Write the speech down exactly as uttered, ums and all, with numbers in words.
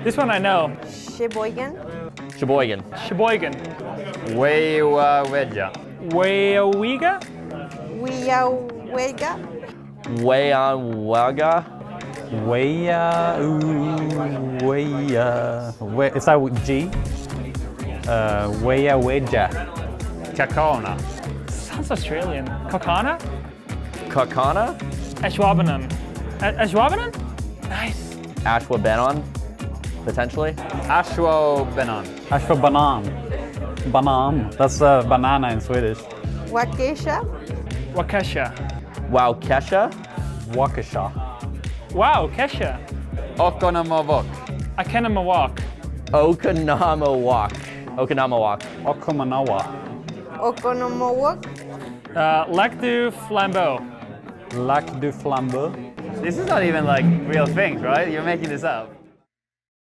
This one I know. Sheboygan. Sheboygan. Sheboygan. Weaweja. Weawiga? Weawega. Weawaga. Weya, Weya, we, is that with G? Uh, Weya Weja. Kakona. Sounds Australian. Kakana? Kakana. Ashwaubenon. Ashwaubenon? Nice. Ashwaubenon, potentially. Ashwaubenon. Ashwaubenon. Banan. That's uh, banana in Swedish. Waukesha. Waukesha. Waukesha. Waukesha. Wow, Kesha. Oconomowoc. Akenamawak. Oconomowoc. Oconomowoc. Okomanawa. Oconomowoc. Uh, Lac du Flambeau. Lac du Flambeau. This is not even like real things, right? You're making this up.